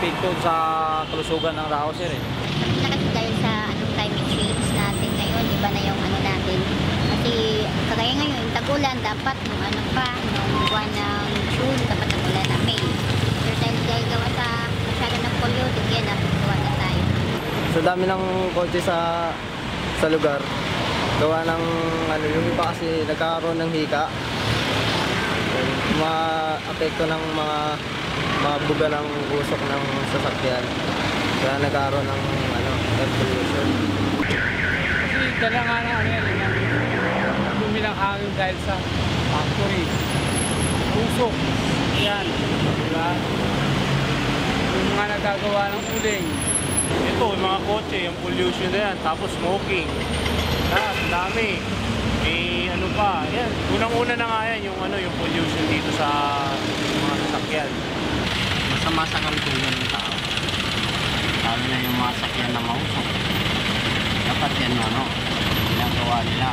epekto sa kalusugan ng tao, sir. Kasi dahil sa climate change natin ngayon, iba na yung natin. Kasi kagaya ngayon, yung tag-ulan, dapat nung buwan ng June, dapat tag-ulan na May. Pero dahil gawa sa masyado ng polluted, yan, gawa na tayo. Sa dami ng kotse sa lugar, gawa ng yung iba kasi nagkakaroon ng hika. Maapekto ng mga buga ng usok ng sasakyan. Kaya nagkaroon ng air pollution. Kasi dala nga na dumi ng hangin dahil sa factory. Usok. Yan. Diba? Yung mga nagagawa ng uling. Ito, yung mga kotse, yung pollution na yan. Tapos smoking. Ang dami. Ano pa, yan. Unang-una na nga yan yung pollution dito sa mga sasakyan. Masama sa kalusugan ng tao. Lalo na yung mga sasakyan na mausok. Dapat yan ginagawa nila.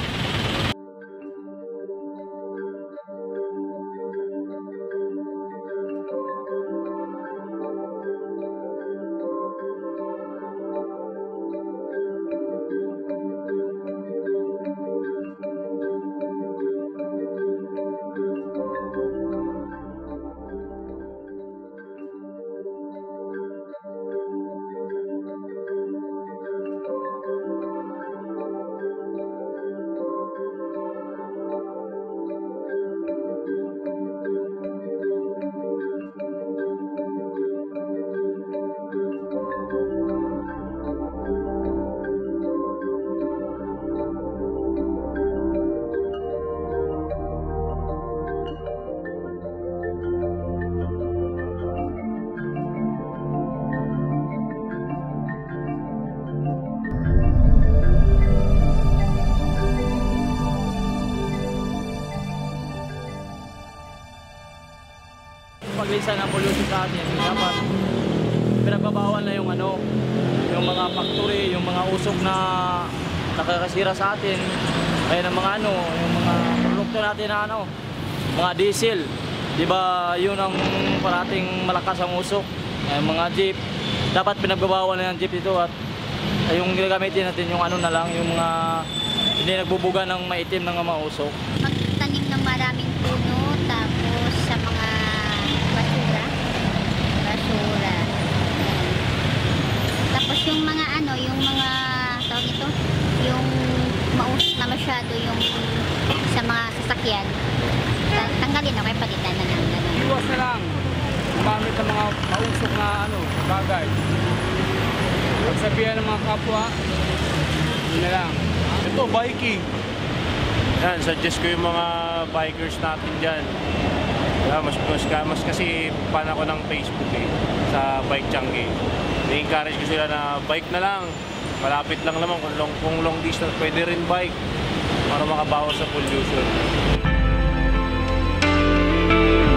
Paglisan ng pollution sa atin, dapat pinagbabawal na yung mga factory, yung mga usok na nakakasira sa atin. Kaya ng mga yung mga produkto natin na mga diesel. Di ba yun ang parating malakas ang usok. Mga jeep, dapat pinagbabawal na yung jeep dito at yung gagamitin natin yung na lang, yung mga hindi nagbubuga ng maitim ng mga usok. Magtanim ng maraming puno, tapos sa mga basura. Tapos yung mga tawag ito, yung mausok na masyado yung sa mga sasakyan, tanggalin kaya palitan na lang. Iwas na lang gumamit ng mga mausok na bagay. Pagsabihan ng mga kapwa, yun na lang. Ito, biking. Yan, suggest ko yung mga bikers natin dyan. Mas kasi fan ako ng Facebook sa Bike Changi. I-encourage ko sila na bike na lang. Malapit lang naman kung long distance pwede rin bike para makabawas sa pollution.